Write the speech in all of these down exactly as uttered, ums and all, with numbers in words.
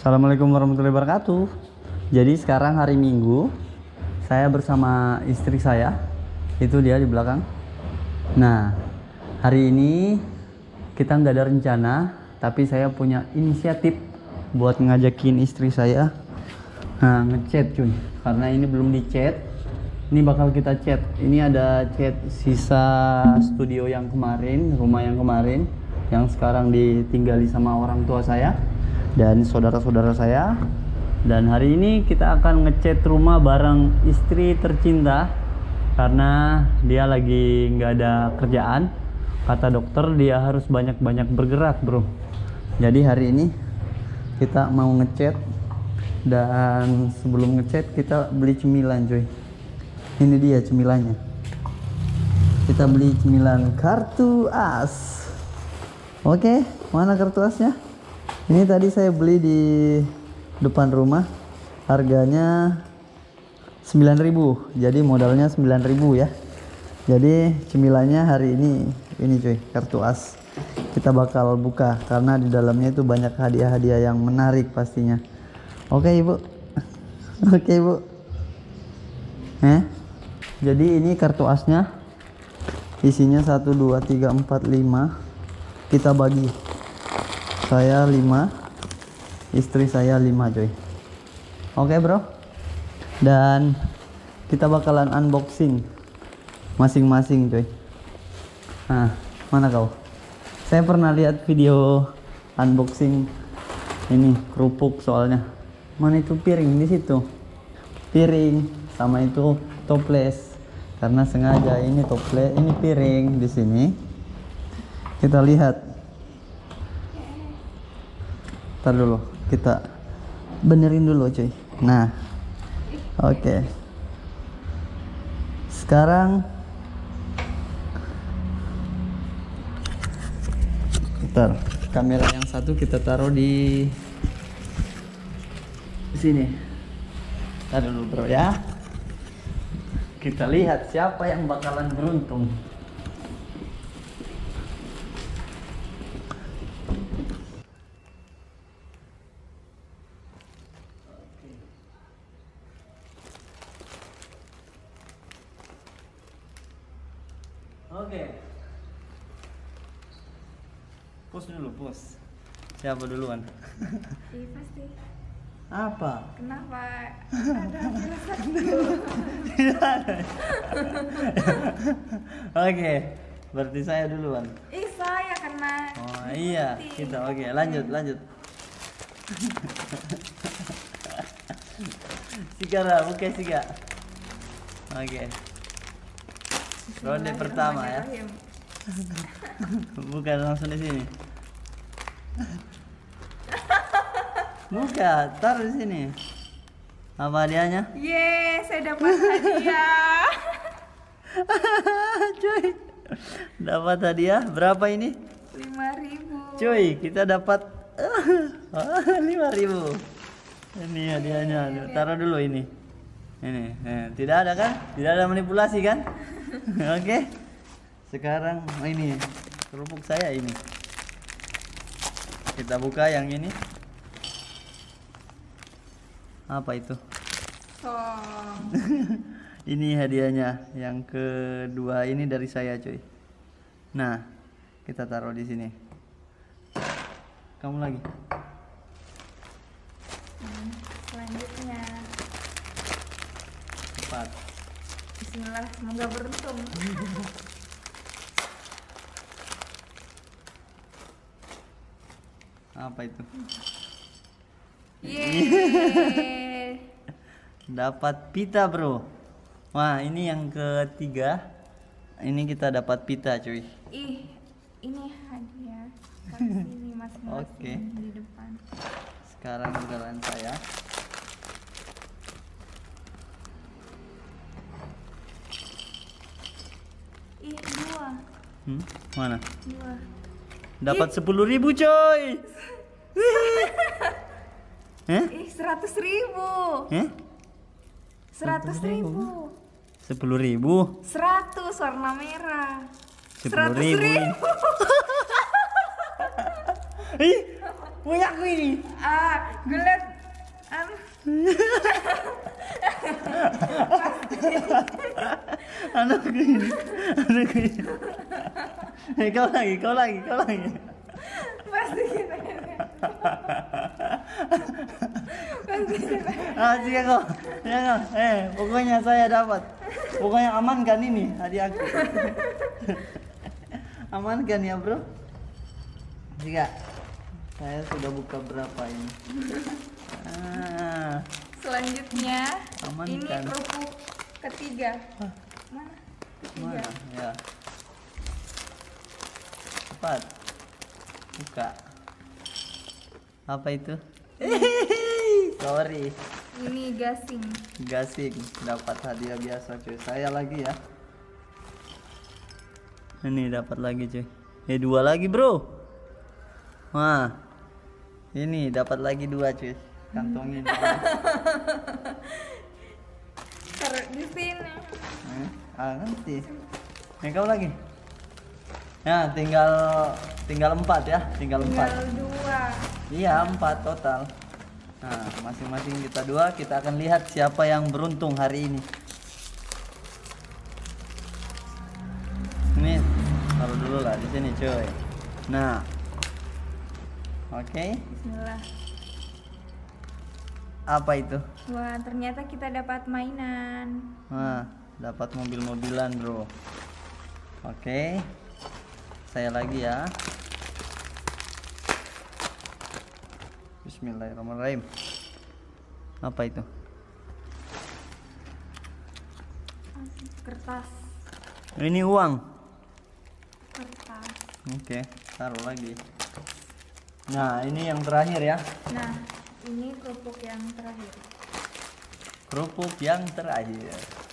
Assalamualaikum warahmatullahi wabarakatuh. Jadi sekarang hari Minggu, saya bersama istri saya, itu dia di belakang. Nah, hari ini kita nggak ada rencana, tapi saya punya inisiatif buat ngajakin istri saya nah ngechat cuy, karena ini belum dichat. Ini bakal kita chat. Ini ada chat sisa studio yang kemarin, rumah yang kemarin, yang sekarang ditinggali sama orang tua saya dan saudara-saudara saya. Dan hari ini kita akan ngechat rumah bareng istri tercinta karena dia lagi nggak ada kerjaan. Kata dokter dia harus banyak-banyak bergerak bro. Jadi hari ini kita mau ngechat, dan sebelum ngechat kita beli cemilan cuy. Ini dia cemilannya. Kita beli cemilan kartu as. Oke, mana kartu asnya? Ini tadi saya beli di depan rumah. Harganya sembilan ribu. Jadi modalnya sembilan ribu ya. Jadi cemilannya hari ini ini cuy, kartu as. Kita bakal buka karena di dalamnya itu banyak hadiah-hadiah yang menarik pastinya. Oke ibu. Oke ibu. Eh? Jadi ini kartu asnya. Isinya satu, dua, tiga, empat, lima. Kita bagi. Saya lima, istri saya lima coy. Oke bro. Dan kita bakalan unboxing masing-masing coy. Nah, mana kau? Saya pernah lihat video unboxing ini kerupuk soalnya. Mana itu piring di situ? Piring sama itu toples. Karena sengaja ini toples, ini piring di sini. Kita lihat. Ntar dulu, kita benerin dulu cuy. Nah, oke. Okay. Sekarang ntar kamera yang satu kita taruh di sini. Ntar dulu bro ya. Kita lihat siapa yang bakalan beruntung. Oke. Pus dulu, pus. Siapa duluan? Iya pasti. Apa? Kenapa ada perasaan? Oke, berarti saya duluan. Ih saya kena. Oh iya, kita oke, lanjut lanjut. Sigara, oke Siga. Oke. Ronde pertama ya. Bukan langsung di sini. Buka, taruh di sini. Apa hadiahnya? Yeay, saya dapat hadiah. Cuy, dapat hadiah berapa ini? lima ribu. Cuy, kita dapat lima ribu. Ini hadiahnya. Taruh dulu ini. Ini, eh, tidak ada kan? Tidak ada manipulasi kan? Oke. Sekarang ini kerupuk saya ini. Kita buka yang ini. Apa itu? Oh. Ini hadiahnya yang kedua, ini dari saya cuy. Nah, kita taruh di sini. Kamu lagi. Hmm, selanjutnya. Empat. Bismillah, semoga beruntung. Apa itu? Yeay. Dapat pita bro. Wah, ini yang ketiga. Ini kita dapat pita cuy. Ih, ini hadiah. Kasih ini masing-masing Oke. di depan. Sekarang giliran saya. Ih, dua. Hmm? Mana? Dua. Dapat sepuluh ribu coy. Eh? Ih, seratus ribu. Eh? Seratus ribu. Sepuluh ribu. Seratus warna merah. Sepuluh ribu. Ih, punya aku ini. Ah, gue liat Anak ini, anak ini. Eh, kau lagi, kau lagi, kau lagi. Pasti kita. Pasti kita. Ah, jika kau, ya kau. Eh, pokoknya saya dapat. Pokoknya amankan ini hadiah aku. Amankan ya bro. Jika saya sudah buka berapa ini. Ah, Selanjutnya Aman ini kan? kerupuk ketiga. Hah, Mana? mana? Ketiga. Ya. Cepat. Buka. Apa itu? Sorry. Ini gasing. Gasing dapat hadiah biasa cuy. Saya lagi ya. Ini dapat lagi cuy. Eh dua lagi bro. Wah. Ini dapat lagi dua cuy. Kantongin. Taruh di sini. Eh, ah nanti. Eh kau lagi. Ya tinggal tinggal empat ya. Tinggal empat. Tinggal dua. Iya empat total. Nah masing-masing kita dua. Kita akan lihat siapa yang beruntung hari ini. Ini taruh dulu lah di sini cuy. Nah, oke. Bismillah. Apa itu? Wah, ternyata kita dapat mainan. Nah, dapat mobil-mobilan bro. Oke. Saya lagi ya. Bismillahirrahmanirrahim. Apa itu? Kertas. Ini uang. Kertas. Oke, taruh lagi. Nah, ini yang terakhir ya. Nah, ini kerupuk yang terakhir. Kerupuk yang terakhir.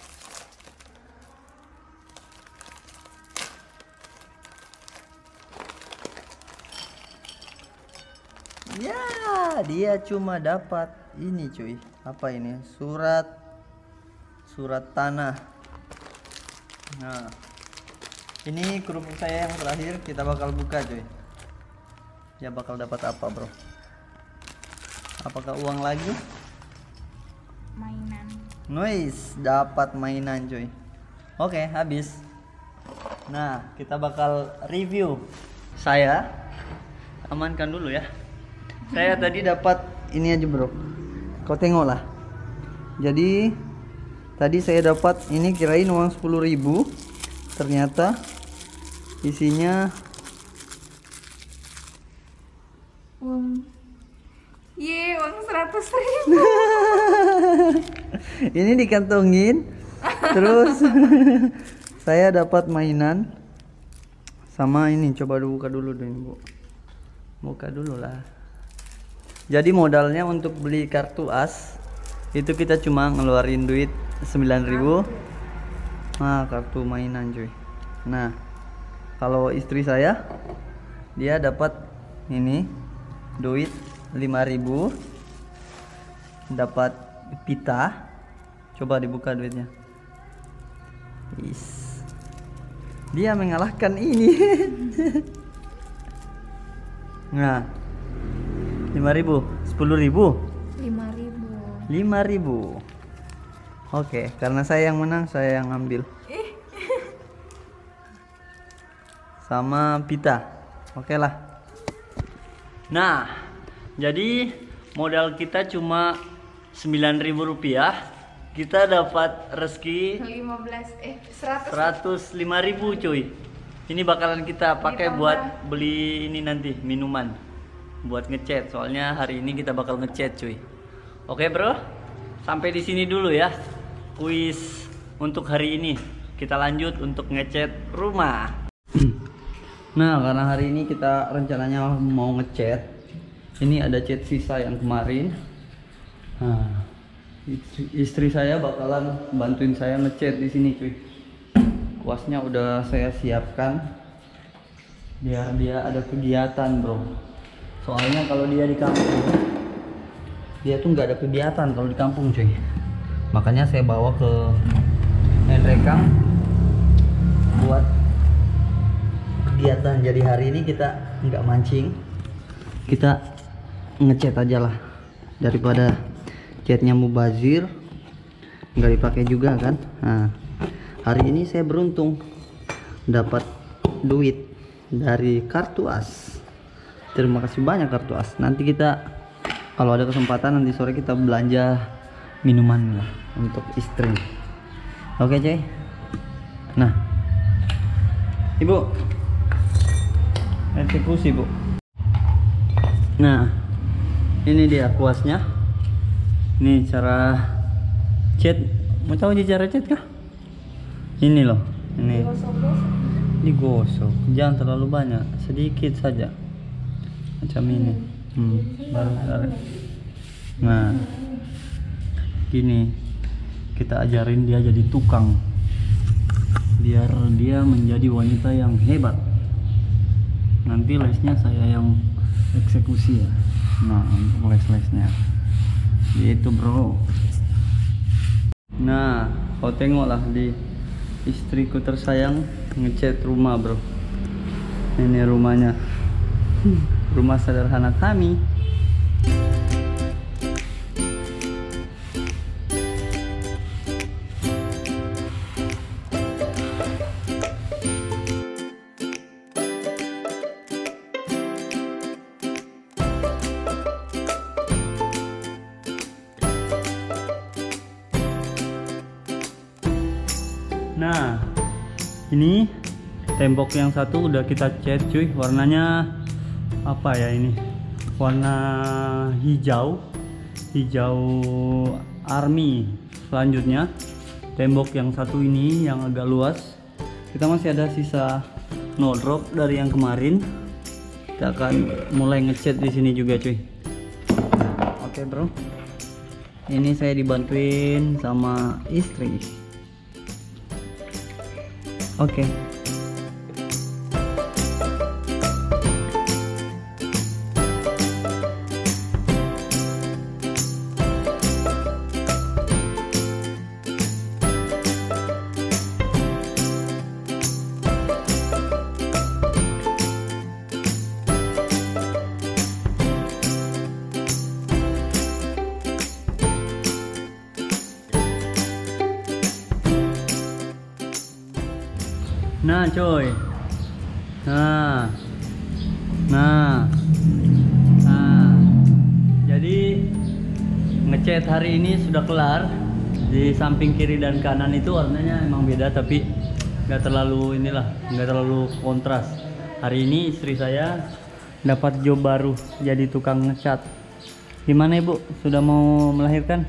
Ya, dia cuma dapat ini cuy. Apa ini? Surat surat tanah. Nah, ini kerupuk saya yang terakhir. Kita bakal buka cuy. Dia bakal dapat apa bro? Apakah uang lagi? Mainan. Noise, dapat mainan cuy. Oke, habis. Nah, kita bakal review. Saya amankan dulu ya. Saya tadi dapat ini aja bro. Kau tengok lah. Jadi tadi saya dapat ini, kirain uang sepuluh ribu. Ternyata isinya Uang. Ye, uang seratus ribu. ini dikantongin. Terus saya dapat mainan sama ini. Coba buka dulu deh bu. Buka dulu lah. Jadi modalnya untuk beli kartu as itu kita cuma ngeluarin duit sembilan ribu. Nah, kartu mainan cuy. Nah, kalau istri saya dia dapat ini duit lima ribu, dapat pita. Coba dibuka duitnya. Is. Dia mengalahkan ini. Nah, lima ribu, sepuluh ribu, Lima ribu. lima ribu. Oke, karena saya yang menang, saya yang ambil. Sama pita. Oke lah. Nah, jadi modal kita cuma sembilan ribu rupiah. Kita dapat rezeki Lima belas. Eh, seratus. seratus lima ribu cuy. Ini bakalan kita pakai Ditambah. buat beli ini nanti minuman, buat ngechat. Soalnya hari ini kita bakal ngechat cuy. Oke bro, sampai di sini dulu ya kuis untuk hari ini. Kita lanjut untuk ngechat rumah. Nah, karena hari ini kita rencananya mau ngechat. Ini ada chat sisa yang kemarin. Nah, istri, istri saya bakalan bantuin saya ngechat di sini cuy. Kuasnya udah saya siapkan biar dia ada kegiatan bro. Soalnya kalau dia di kampung, dia tuh nggak ada kegiatan kalau di kampung cuy. Makanya saya bawa ke Nrekang buat kegiatan. Jadi hari ini kita nggak mancing, kita ngechat aja lah daripada catnya mubazir, nggak dipakai juga kan. Nah, hari ini saya beruntung dapat duit dari Kartu As. Terima kasih banyak Kartu As. Nanti kita kalau ada kesempatan nanti sore kita belanja minuman lah untuk istri. Oke cuy. Nah, ibu eksekusi bu. Nah, ini dia kuasnya. Ini cara cat. Mau tahu aja cara cat kah? Ini loh. Ini digosok. Jangan terlalu banyak, sedikit saja. Macam ini. Hmm, baru tarik. Nah, gini kita ajarin dia jadi tukang, biar dia menjadi wanita yang hebat. Nanti lesnya saya yang eksekusi ya. Nah, untuk les-lesnya gitu bro. Nah, kau tengoklah di istriku tersayang ngecat rumah bro. Ini rumahnya, rumah sederhana kami. Nah, ini tembok yang satu udah kita cat cuy. Warnanya apa ya ini? Warna hijau, hijau army. Selanjutnya tembok yang satu ini yang agak luas, kita masih ada sisa no drop dari yang kemarin. Kita akan mulai ngecat di sini juga cuy. Oke bro, ini saya dibantuin sama istri. Oke. Nah coy, nah, nah, nah, jadi ngecat hari ini sudah kelar. Di samping kiri dan kanan itu warnanya emang beda, tapi nggak terlalu inilah, nggak terlalu kontras. Hari ini istri saya dapat job baru jadi tukang ngecat. Gimana ibu, sudah mau melahirkan?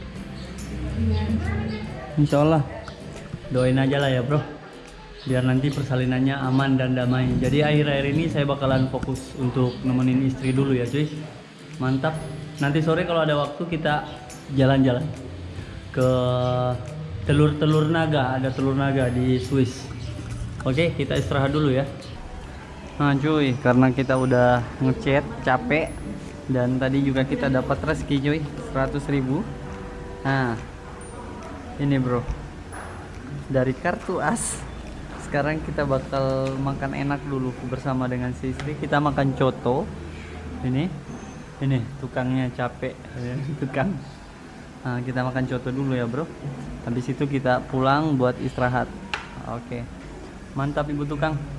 Insya Allah, doain aja lah ya bro, biar nanti persalinannya aman dan damai. Jadi akhir-akhir ini saya bakalan fokus untuk nemenin istri dulu ya cuy. Mantap. Nanti sore kalau ada waktu kita jalan-jalan ke telur-telur naga. Ada telur naga di Swiss. Oke, kita istirahat dulu ya. Nah cuy, karena kita udah ngecat capek dan tadi juga kita dapat rezeki cuy, seratus ribu. Nah ini bro, dari Kartu As. Sekarang kita bakal makan enak dulu bersama dengan si istri. Kita makan coto. Ini, ini tukangnya capek, tukang. Nah, kita makan coto dulu ya bro. Habis itu kita pulang buat istirahat. Oke, mantap ibu tukang.